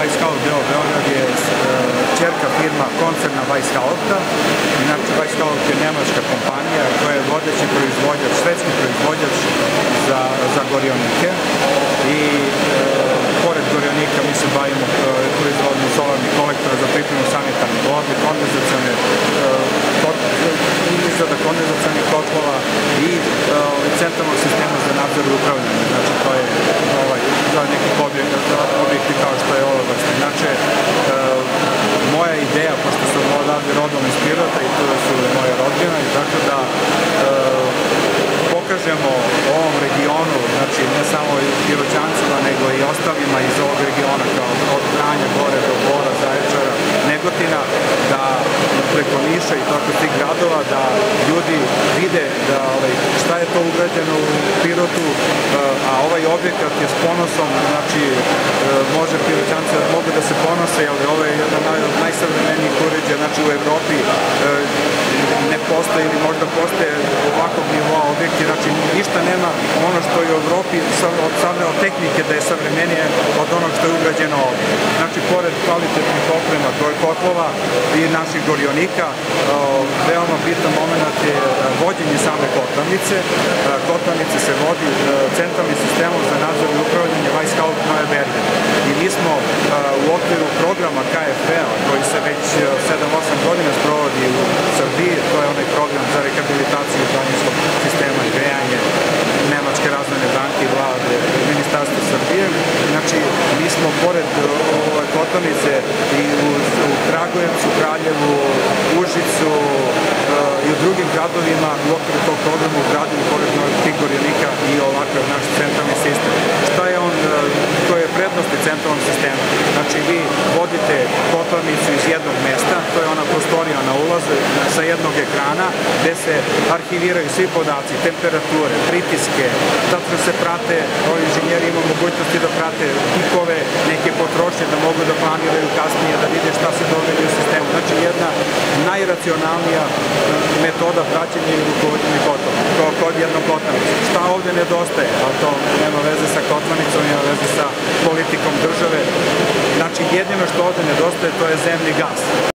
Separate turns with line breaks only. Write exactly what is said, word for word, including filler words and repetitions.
Weishaupt deo Beograd je ćerka firma koncerna Weishaupta. Inače, Weishaupt je nemačka kompanija koja je vodeći proizvođač, švedski proizvođač za, za gorionike. I pored gorionika mi se bavimo proizvodnjom solarnih kolektora za pripremu sanitarne vode, kondenzacione izrada kondenzacionih kotlova i centralnog sistema za nadzor i upravljanje. Znači, to je ovaj, za nekih objekti kao što je ova vrsta. Znači, moja ideja, pošto sam odavde rodom iz Pirota i tu su moje rodbine, tako da pokažemo ovom regionu, znači ne samo Piroćancima, nego i ostalima iz ovog regiona, kao od Vranja, gore do Bora, Zaječara, Negotina, da preko Niša i tako tih gradova, da ljudi vide da, ovaj, šta je to ugrađeno u Pirotu, a ovaj objekat je s ponosom, znači može Piroćanci da mogu da se ponose, ali ovo je jedan od najsavremenijih uređaja, znači u Evropi ne postoje ili možda postoje ovakvog nivoa objekti, znači ništa nema ono što je u Evropi od same tehnike da je savremenije od onog što je ugrađeno ovdje. Znači, pored kvalitetnih oprema, kotlova i naših gorionika, veoma bitan moment je vođenje same kotlarnice. Kotlarnice se vodi centralnim sistemom za nadzor i upravljanje Weishaupt Neue Berge. I mi smo u okviru programa K F V-a, koji se već sedam osam godina sprovodi u Srbiji, to je onaj program za rehabilitaciju planinskog sistema i grejanje Nemačke razvojne banke i vlade Ministarstva Srbije. Znači, mi smo pored ove kotlarnice i u Kragujevcu, Kraljevu, Užicu i u drugim gradovima u okviru tog programa ugradili pored tih gorionika i ovakav naš centralni sistem. Šta je on, to je prednosti centralnog sistema. Znači, vi vodite kotlarnicu iz jednog mesta, to je ona prostorija na ulazu sa jednog ekrana, gde se arhiviraju svi podaci, temperature, pritiske, tačno se prate, ovi inženjeri imaju mogućnosti da prate pikove, neke potrošnje, da mogu da planiraju kasnije, da vide šta se događa u sistemu. Znači, jedna najracionalnija metoda praćenja i rukovođenja kod jednog kotlarnice. Šta ovde nedostaje? A to nema veze sa kotlarnicom, nema veze sa politikom države. Znači, jedino što ovde nedostaje, to je zemni gas.